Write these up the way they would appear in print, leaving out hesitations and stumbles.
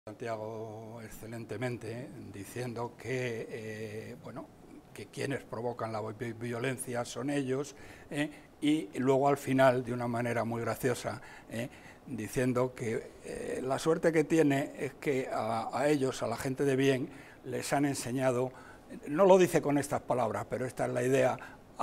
Santiago excelentemente, diciendo que, bueno, que quienes provocan la violencia son ellos, y luego al final, de una manera muy graciosa, diciendo que la suerte que tiene es que a ellos, a la gente de bien, les han enseñado, no lo dice con estas palabras, pero esta es la idea,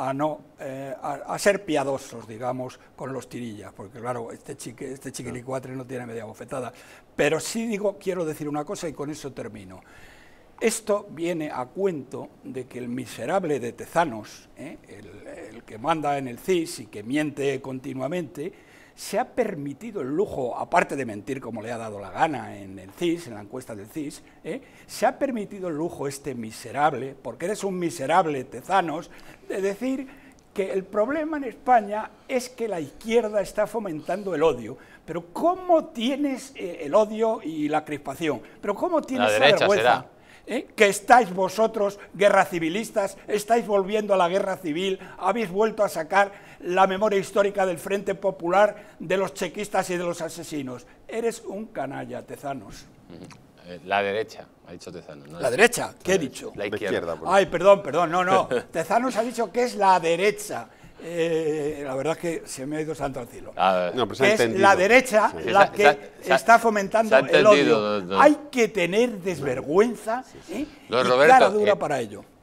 a ser piadosos, digamos, con los tirillas, porque claro, este chiquilicuatre no tiene media bofetada. Pero sí quiero decir una cosa y con eso termino. Esto viene a cuento de que el miserable de Tezanos, el que manda en el CIS y que miente continuamente, se ha permitido el lujo, aparte de mentir como le ha dado la gana en el CIS, en la encuesta del CIS, se ha permitido el lujo este miserable, porque eres un miserable, Tezanos, de decir que el problema en España es que la izquierda está fomentando el odio. Pero ¿cómo tienes el odio y la crispación? ¿Pero cómo tienes esa vergüenza? Que estáis vosotros, guerra civilistas, estáis volviendo a la guerra civil, habéis vuelto a sacar la memoria histórica del Frente Popular, de los chequistas y de los asesinos. Eres un canalla, Tezanos. La derecha, ha dicho Tezanos, ¿no? ¿La derecha? ¿Qué he dicho? La izquierda. Ay, perdón, no. Tezanos ha dicho que es la derecha. La verdad es que se me ha ido santo al cielo. Que es la derecha la que está fomentando el odio. Hay que tener desvergüenza y cara dura para ello.